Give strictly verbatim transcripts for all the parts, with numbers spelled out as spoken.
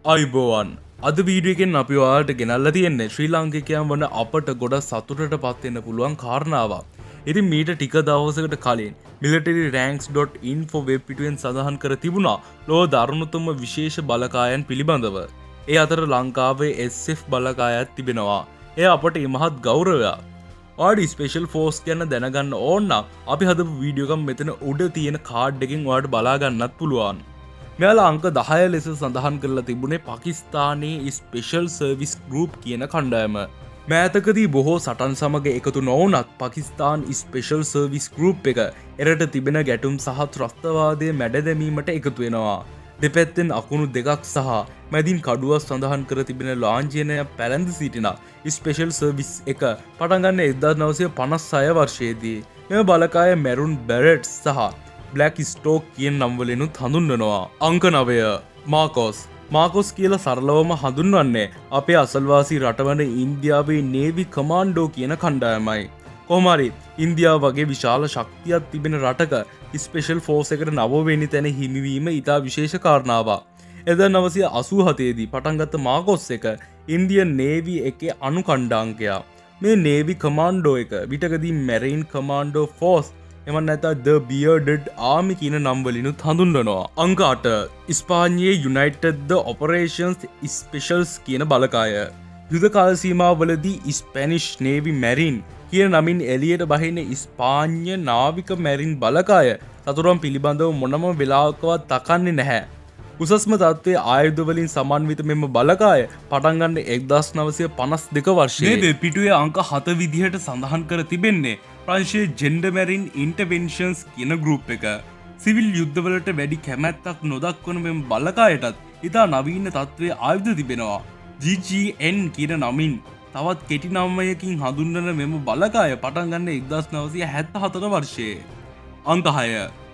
අයිබෝවන් අද වීඩියෝකෙන් අපි ඔයාලට ගෙනල්ලා තියෙන්නේ ශ්‍රී ලාංකිකයන් වන අපට ගොඩ සතුටට පත් වෙන්න පුළුවන් කාරණාවක්. ඉතින් මීට ටික දවසකට කලින් military ranks dot info web පිටුවෙන් සඳහන් කර තිබුණා ලෝක දරුණුතම විශේෂ බලකායන් පිළිබඳව. ඒ අතර ලංකාවේ S F බලකායක් තිබෙනවා. එය අපට ඉමහත් ගෞරවයක්. ඔයාලට ස්පෙෂල් ෆෝස් ගැන දැනගන්න ඕන නම් අපි හදපු වීඩියෝ එකක් මෙතන උඩ තියෙන කාඩ් එකෙන් ඔයාලට බලා ගන්නත් පුළුවන්. මෙයාලා අංක දහය ලෙස සඳහන් කරලා තිබුණේ පාකිස්තානයේ ස්පෙෂල් සර්විස් ගෲප් කියන කණ්ඩායම. මෑතකදී බොහෝ සටන් සමග එකතු නොවුනත් පාකිස්තාන් ස්පෙෂල් සර්විස් ගෲප් එක එරට තිබෙන ගැටුම් සහ ත්‍රස්තවාදය මැඩ දැමීමට එකතු වෙනවා. දෙපැත්තෙන් අකුණු දෙකක් සහ මැදින් කඩුවක් සඳහන් කර තිබෙන ලාංඡනය පැලඳ සිටින ස්පෙෂල් සර්විස් එක පටන් ගන්න එක්දාස් නවසිය පනස් හය වර්ෂයේදී. මෙම බලකාය මැරුන් බැරට් සහ බ්ලැක් ස්ටෝක් කියන නම් වලිනුත් හඳුන්වනවා. අංක නවය මාකෝස්. මාකෝස් කියලා සරලවම හඳුන්වන්නේ අපේ අසල්වාසී රටවන ඉන්දියාවේ නේවි කමාන්ඩෝ කියන කණ්ඩායමයි. කොහොම හරි ඉන්දියාව වගේ විශාල ශක්තියක් තිබෙන රටක ස්පෙෂල් ෆෝස් එකට නවවෙනි තැන හිමිවීම ඉතා විශේෂ කාරණාවක්. එක්දාස් නවසිය අසූ හතේ දී පටන් ගත්ත මාකෝස් එක ඉන්දියන් නේවි එකේ අනු කණ්ඩාංකයක්. මේ නේවි කමාන්ඩෝ එක විටකදී මැරීන් කමාන්ඩෝ ෆෝස් එම නැත්නම් The Bearded Army කියන නම් වලිනුත් හඳුන්වනවා. අංක අට ස්පාඤ්ඤයේ United the Operations Specials කියන බලකාය. යුද කාල සීමාවලදී ස්පැනිෂ් නේවි මැරින් කියන නමින් එළියට බහින ස්පාඤ්ඤ නාවික මැරින් බලකාය සතුරන් පිළිබඳව මොනම වෙලාවකවත් තකන්නේ නැහැ. උසස්ම තත්ත්වයේ ආයුධ වලින් සමන්විත මෙම බලකාය පටන් ගන්න එක්දාස් නවසිය පනස් දෙක වර්ෂයේ. මේ වෙබ් පිටුවේ අංක හත විදිහට සඳහන් කර තිබෙන්නේ ප්‍රංශයේ ජෙන්ඩර් මැරින් ඉන්ටර්වෙන්ෂන්ස් කියන ගෲප් එක. සිවිල් යුද්ධවලට වැඩි කැමැත්තක් නොදක්වන මෙම බලකායටත් ඉතා නවීන තත්ත්වයේ ආයුධ තිබෙනවා. G G N කියන නමින් තවත් කෙටි නාමයකින් හඳුන්වන මෙම බලකාය පටන් ගන්න එක්දාස් නවසිය හැත්තෑ හතර වර්ෂයේ. අංක හය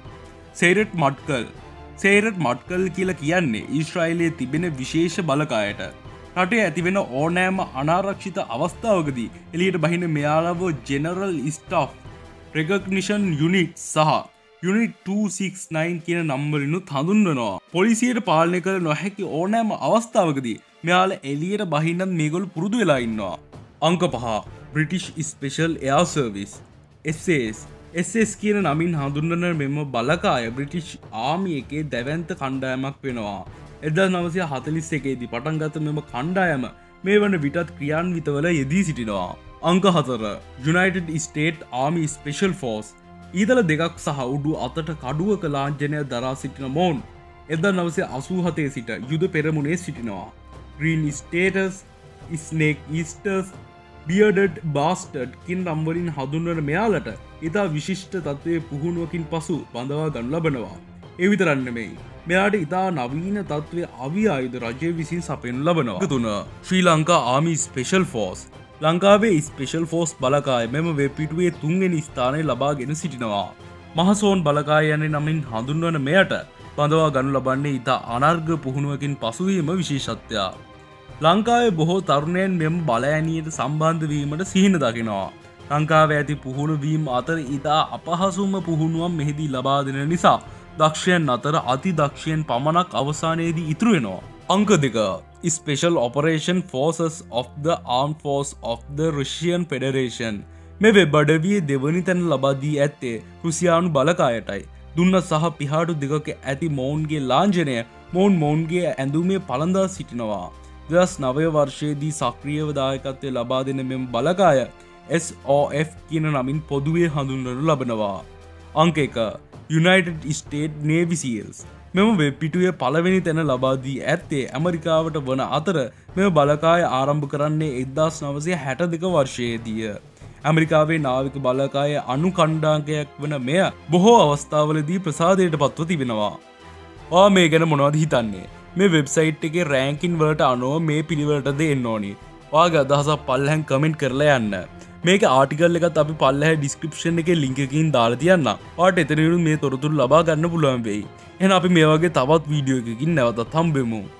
සේරට් මඩ්කල්. සේරට් මඩ්කල් කියලා කියන්නේ ඊශ්‍රායලයේ තිබෙන විශේෂ බලකායට. රටේ ඇතිවෙන ඕනෑම අනාරක්ෂිත අවස්ථාවකදී එළියට බහින මෙයාලව ජෙනරල් ස්ටාෆ් රෙකග්නිෂන් යුනිට් සහ යුනිට් දෙකසිය නවය කියන නම් වලිනුත් හඳුන්වනවා. පොලිසියට පාලනය කළ නොහැකි ඕනෑම අවස්ථාවකදී මෙයාලා එළියට බහින්නත් මේගොල්ලෝ පුරුදු වෙලා ඉන්නවා. අංක පහ British special air service S A S. S A S කියන නමින් හඳුන්වන මෙම බලකාය බ්‍රිටිෂ් ආමි එකේ දැවැන්ත කණ්ඩායමක් වෙනවා. එක්දාස් නවසිය හතළිස් එකේ දී පටන් ගත්ත මෙම කණ්ඩායම මේ වන විටත් ක්‍රියාන්විතවල යෙදී සිටිනවා. අංක හතර United States Army Special Force. ඊදල දෙකක් සහ උඩු අතට කඩුවක ලාංඡනය දරා සිටින මොවුන් එක්දාස් නවසිය අසූ හතේ සිට යුද පෙරමුණේ සිටිනවා. Green Status, Snake Eaters, Bearded Bastard කියන නම් වලින් හඳුන්වන මෙයාලට ඉතා විශිෂ්ට තත්ත්වයේ පුහුණුවකින් පසු බඳවා ගනු ලබනවා. ඒ විතරක් නෙමෙයි මෙයාට ඉතා නවීන තත්ත්වයේ අවි ආයුධ රජය විසින් සපයනු ලබනවා. තුන Sri Lanka army special force. ලංකාවේ ස්පෙෂල් ෆෝස් බලකාය මෙම වෙබ් පිටුවේ තුන්වෙනි ස්ථානය ලබාගෙන සිටිනවා. මහසෝන් බලකාය යන නමින් හඳුන්වන මෙයට බඳවා ගනු ලබන්නේ ඉතා අනර්ඝ පුහුණුවකින් පසුවීම විශේෂත්වයක්. ලංකාවේ බොහෝ තරුණයන් මෙම බලඇණියට සම්බන්ධ වීමට සිහින දකිනවා. ලංකාවේ ඇති පුහුණු වීම අතර ඉතා අපහසුම පුහුණුවක් මෙහිදී ලබා දෙන නිසා දක්ෂයන් අතර අති දක්ෂයන් පමණක් අවසානයේදී ඉතුරු වෙනවා. අංක දෙක Special Operation Forces of the Armed Forces of the Russian Federation. මේ වෙබ් අඩවියේ දෙවනි තැන ලබා දී ඇත්තේ රුසියානු බලකායටයි. දුන්න සහ පිහාටු දෙකක ඇති මොවුන්ගේ ලාංඡනය මොවුන් මොවුන්ගේ ඇඳුමේ පළඳා සිටිනවා. දෙදහස් නවය වර්ෂයේදී සක්‍රියව දායකත්වය ලබා දෙන මෙම බලකාය S O F කියන නමින් පොදුවේ හඳුන්වනු ලබනවා. අංක එක United States Navy SEALs. මෙම වෙබ් පිටුවේ පළවෙනි තැන ලබා දී ඇත්තේ ඇමරිකාවට වන අතර මෙම බලකාය ආරම්භ කරන්නේ එක්දාස් නවසිය හැට දෙක වර්ෂයේදීය. ඇමරිකාවේ නාවික බලකායේ අනු කණ්ඩාංකයක් වන මෙය බොහෝ අවස්ථාවලදී ප්‍රසාදයට පත්ව තිබෙනවා. ඔයා මේ ගැන මොනවද හිතන්නේ? මේ වෙබ්සයිට් එකේ රෑන්කින් වලට අනුව මේ පිළිවෙලටද එන්න ඕනි. ඔයාගේ අදහසක් පල්ලෙහාන් කමෙන්ට් කරලා යන්න. මේක ආටිකල් එකත් අපි පල්ලෙහා ඩිස්ක්‍රිප්ෂන් එකේ ලින්ක් එකකින් දාලා තියන්නම්. ඔයාලට එතනිනුත් මේ තොරතුරු ලබා ගන්න පුළුවන් වෙයි. එහෙනම් අපි මේ වගේ තවත් වීඩියෝ එකකින් නැවතත් හම්බෙමු.